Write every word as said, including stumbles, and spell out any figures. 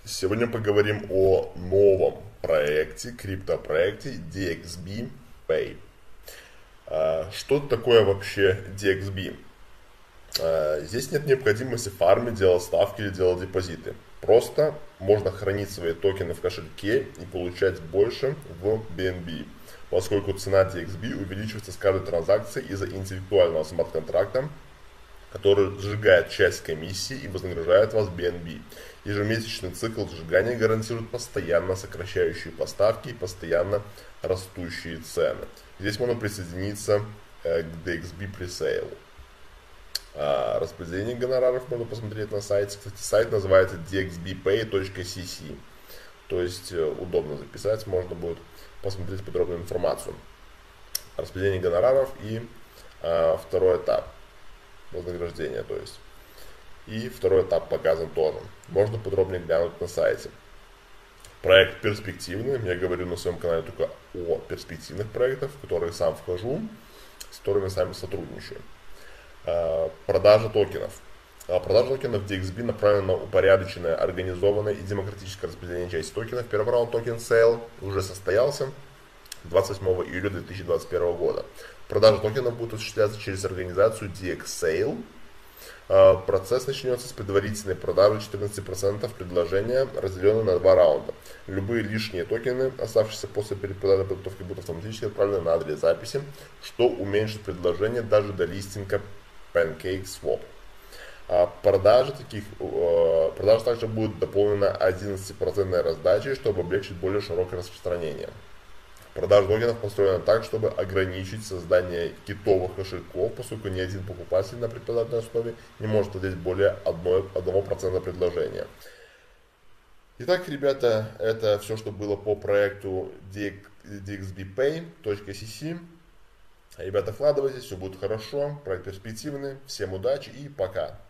Сегодня поговорим о новом проекте, криптопроекте ди экс би Pay. Что такое вообще ди экс би? Здесь нет необходимости фармить, делать ставки или делать депозиты. Просто можно хранить свои токены в кошельке и получать больше в би эн би, поскольку цена ди экс би увеличивается с каждой транзакцией из-за интеллектуального смарт-контракта, который сжигает часть комиссии и вознаграждает вас би эн би. Ежемесячный цикл сжигания гарантирует постоянно сокращающие поставки и постоянно растущие цены. Здесь можно присоединиться к ди экс би Presale. Распределение гонораров можно посмотреть на сайте. Кстати, сайт называется ди экс би пэй точка си си. То есть удобно записать, можно будет посмотреть подробную информацию. Распределение гонораров и а, второй этап. Вознаграждение, то есть. И второй этап показан тоже. Можно подробнее глянуть на сайте. Проект перспективный. Я говорю на своем канале только о перспективных проектах, в которые сам вхожу, с которыми сами сотрудничаю. Продажа токенов. Продажа токенов ди экс би направлена на упорядоченное, организованное и демократическое распределение части токенов. Первый раунд токен сейл уже состоялся двадцать восьмого июля две тысячи двадцать первого года. Продажа токенов будет осуществляться через организацию ди экс Sale. Процесс начнется с предварительной продажи четырнадцати процентов предложения, разделенного на два раунда. Любые лишние токены, оставшиеся после перепродажи подготовки, будут автоматически отправлены на адрес записи, что уменьшит предложение даже до листинга PancakeSwap. Продажа, таких, продажа также будет дополнена одиннадцати процентной раздачей, чтобы облегчить более широкое распространение. Продажа токенов построена так, чтобы ограничить создание китовых кошельков, поскольку ни один покупатель на предпродажной основе не может владеть более одного процента предложения. Итак, ребята, это все, что было по проекту ди экс би пэй точка си си. Ребята, вкладывайтесь, все будет хорошо, проект перспективный. Всем удачи и пока!